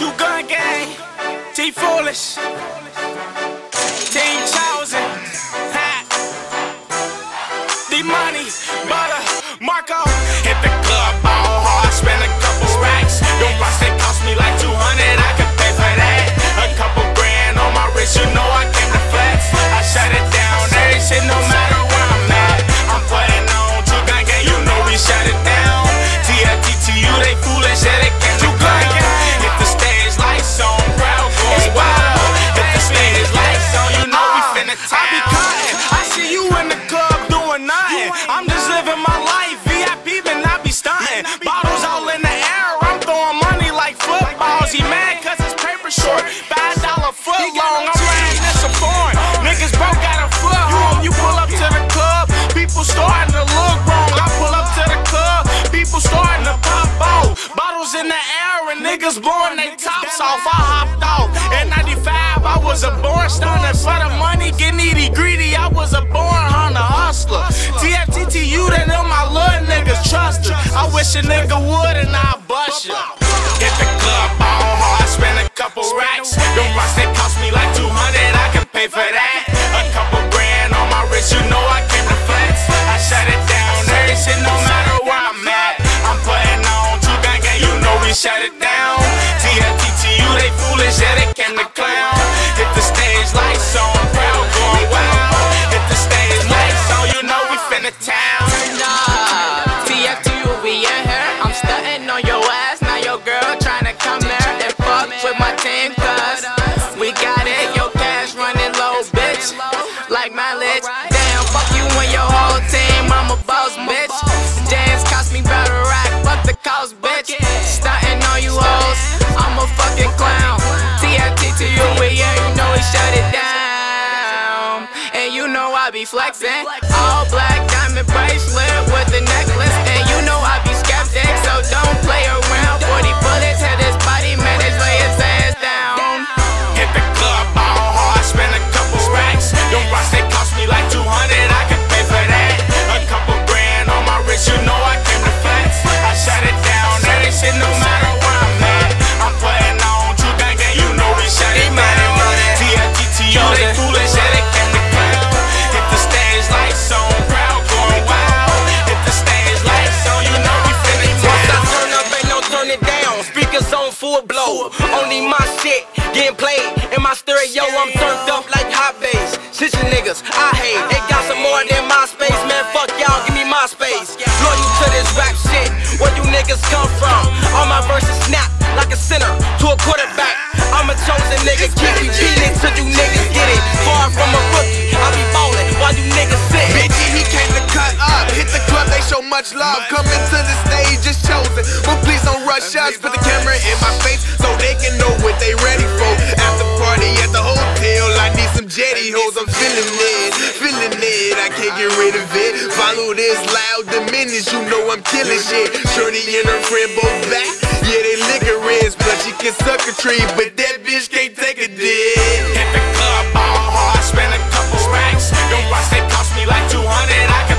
Two Gun Gang, T Foolish, Team Chosen, Hat, D-Money, Butter, Marco. Hit the club all hard, spend a couple racks. Them rocks they cost me like 200, I could pay for that. A couple grand on my wrist, you know I came to flex. I shut it down, every shit no matter where I'm at. I'm putting on Two Gun Gang, you know we shut it down. TFTTU, they foolish, yeah, they came to Gun Gang. Hit the stage lights on, crowd going wild. Hit the stage lights on, you know we finna town. I be cutting, I see you in the club doing nothing. I'm just living my life, VIP, but not be stunting. Bottles all in the air, I'm throwing money like footballs. He mad cause his paper short, $5 foot long. I'm riding this a foreign. Niggas broke got a foot home. You pull up to the club, people starting to look wrong. I pull up to the club, people starting to pop off. Bottles in the air and niggas blowing they tops off. I hopped off. In 95, I was a born stunner. For the money, get needy, greedy. I was a born hunter, hustler. TFTTU, they know my little niggas trust her. I wish a nigga would and I'll bust ya. Hit the club all hard, spend a couple racks. Them rocks they cost me like 200, I can pay for that. A couple grand on my wrist, you know I came to flex. I shut it down, every shit no matter where I'm at. I'm putting on Two Gun Gang, you know we shut it down. TFTTU, they foolish, yeah, they came to clown. Hit the stage lights on, crowd going wild. Hit the stage lights on, you know we finna town. TFTU, we in here. I'm stunting on your ass. Now your girl tryna come there and fuck with my team, cause we got it. Your cash running low, bitch, like mileage. Damn, fuck you and your whole team. I'm a boss, bitch. Dance cost me better rack. Fuck the cost, bitch. Stunting on you hoes. I'm a fucking clown. TFTTU, we yeah, you know we shut it down. And you know I be flexing. All black diamond bracelet with the necklace. And you know I be skeptic, so don't play around. 40 bullets hit his body, man, just lay his ass down. Hit the club all hard, spend a couple racks. Them rocks they cost me like 200, I can pay for that. A couple grand on my wrist, you know I came to flex. I shut it down, every shit no matter where I'm at. I'm putting on Two Gun Gang, you know we shut it down. TFTTU, they foolish, yeah, they came to clown. Hit the stage lights on, crowd going wild. Hit the stage lights on, you know we finna town. Once I turn up, ain't no turn it down. Speakers on full blow. Only my shit getting played. In my stereo, I'm turned up like hot bass. Shit you niggas, I hate. They got some more than my space, man. Fuck y'all, give me my space. Loyal to this rap shit. Where you niggas come from? All my verses snap like a center to a quarterback. I'm a chosen nigga, keep me beating it till you niggas get it. Far from a rookie, I be ballin' while you niggas sit. Bitchy, he came to cut up. Hit the club, they show much love. Coming to the stage is chosen, but please don't rush us. Put the camera in my face so they can know what they ready for. After party at the hotel, I need some jetty hoes. I'm feeling it, I can't get rid of it. Follow this loud diminish, you know I'm killing shit. Shorty and her friend both back, yeah they licorice, but she can suck a tree, but that bitch can't take a dick. Hit the club all hard, spend a couple racks. Them rocks they cost me like 200, I